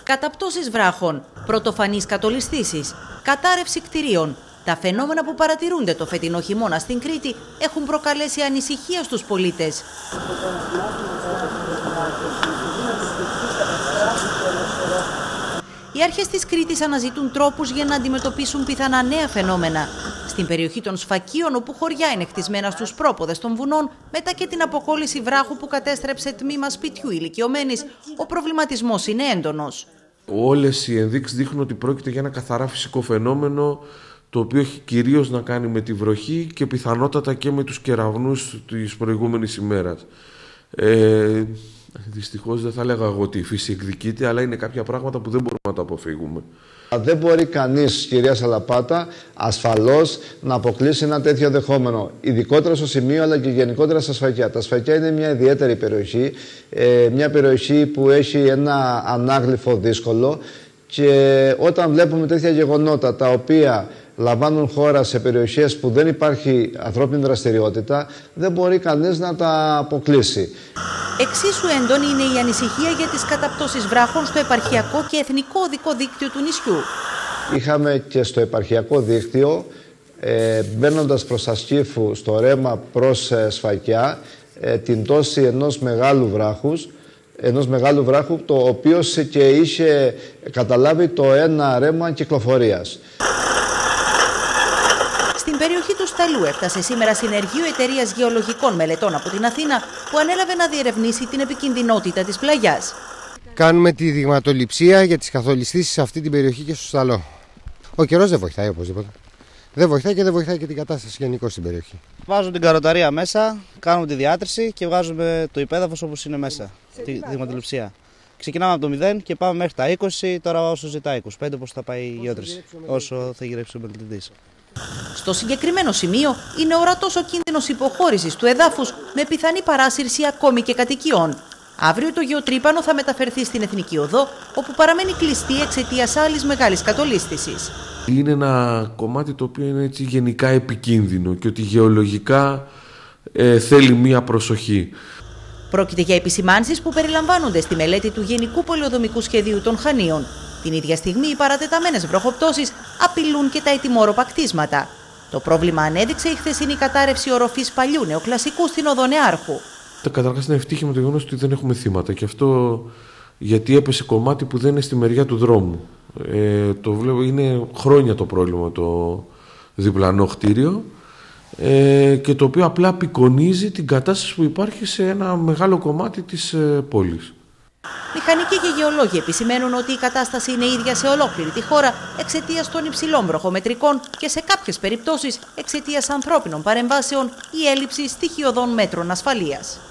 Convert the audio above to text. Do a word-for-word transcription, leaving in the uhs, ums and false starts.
Καταπτώσεις βράχων, πρωτοφανείς κατολισθήσεις, κατάρρευση κτηρίων. Τα φαινόμενα που παρατηρούνται το φετινό χειμώνα στην Κρήτη έχουν προκαλέσει ανησυχία στους πολίτες. Οι αρχές της Κρήτης αναζητούν τρόπους για να αντιμετωπίσουν πιθανά νέα φαινόμενα. Στην περιοχή των Σφακίων, όπου χωριά είναι χτισμένα στους πρόποδες των βουνών, μετά και την αποκόλληση βράχου που κατέστρεψε τμήμα σπιτιού ηλικιωμένης, ο προβληματισμός είναι έντονος. Όλες οι ενδείξεις δείχνουν ότι πρόκειται για ένα καθαρά φυσικό φαινόμενο, το οποίο έχει κυρίως να κάνει με τη βροχή και πιθανότατα και με τους κεραυνούς της προηγούμενης ημέρας. Ε, δυστυχώς δεν θα έλεγα εγώ ότι η φύση εκδικείται, αλλά είναι κάποια πράγματα που δεν μπορούμε να τα αποφύγουμε. Δεν μπορεί κανείς, κυρία Σαλαπάτα, ασφαλώς να αποκλείσει ένα τέτοιο δεχόμενο. Ειδικότερα στο σημείο, αλλά και γενικότερα στα Σφακιά. Τα Σφακιά είναι μια ιδιαίτερη περιοχή, ε, μια περιοχή που έχει ένα ανάγλυφο δύσκολο, και όταν βλέπουμε τέτοια γεγονότα τα οποία λαμβάνουν χώρα σε περιοχές που δεν υπάρχει ανθρώπινη δραστηριότητα, δεν μπορεί κανείς να τα αποκλείσει. Εξίσου έντονη είναι η ανησυχία για τις καταπτώσεις βράχων στο επαρχιακό και εθνικό οδικό δίκτυο του νησιού. Είχαμε και στο επαρχιακό δίκτυο, ε, μπαίνοντας προς Ασκήφου στο ρέμα προς ε, Σφακιά, ε, την τόση ενός μεγάλου βράχους, ενός μεγάλου βράχου, το οποίο και είχε καταλάβει το ένα ρέμα κυκλοφορίας. Στην περιοχή του Σταλού έφτασε σήμερα συνεργείο εταιρείας γεωλογικών μελετών από την Αθήνα, που ανέλαβε να διερευνήσει την επικινδυνότητα της πλαγιάς. Κάνουμε τη δειγματοληψία για τις καθολιστήσεις σε αυτή την περιοχή και στο Σταλό. Ο καιρός δεν βοηθάει οπωσδήποτε. Δεν βοηθάει και δεν βοηθάει και την κατάσταση γενικώς στην περιοχή. Βάζουμε την καροταρία μέσα, κάνουμε τη διάτρηση και βγάζουμε το υπέδαφος όπως είναι μέσα. Τη δειγματοληψία. Ξεκινάμε από το μηδέν και πάμε μέχρι τα είκοσι, τώρα όσο ζητάει είκοσι πέντε, πώς θα πάει η γεώτρηση, όσο θα γυρέψει ο μελετητής. Στο συγκεκριμένο σημείο είναι ορατός ο κίνδυνος υποχώρησης του εδάφους με πιθανή παράσυρση ακόμη και κατοικιών. Αύριο το γεωτρύπανο θα μεταφερθεί στην Εθνική Οδό, όπου παραμένει κλειστή εξαιτίας άλλης μεγάλης κατολίσθησης. Είναι ένα κομμάτι το οποίο είναι έτσι γενικά επικίνδυνο και ότι γεωλογικά ε, θέλει μία προσοχή. Πρόκειται για επισημάνσεις που περιλαμβάνονται στη μελέτη του Γενικού Πολεοδομικού Σχεδίου των Χανίων. Την ίδια στιγμή οι παρατεταμένες βροχοπτώσεις απειλούν και τα ετοιμόρροπα κτίσματα. Το πρόβλημα ανέδειξε η χθεσινή κατάρρευση οροφής παλιού νεοκλασικού στην οδό Νεάρχου. Καταρχάς είναι ευτύχημα το γεγονός ότι δεν έχουμε θύματα, και αυτό γιατί έπεσε κομμάτι που δεν είναι στη μεριά του δρόμου. Ε, το βλέπω, είναι χρόνια το πρόβλημα το διπλανό κτίριο, ε, και το οποίο απλά απεικονίζει την κατάσταση που υπάρχει σε ένα μεγάλο κομμάτι της ε, πόλης. Μηχανικοί και γεωλόγοι επισημαίνουν ότι η κατάσταση είναι ίδια σε ολόκληρη τη χώρα εξαιτίας των υψηλών βροχομετρικών και σε κάποιες περιπτώσεις εξαιτίας ανθρώπινων παρεμβάσεων ή έλλειψης στοιχειωδών μέτρων ασφαλείας.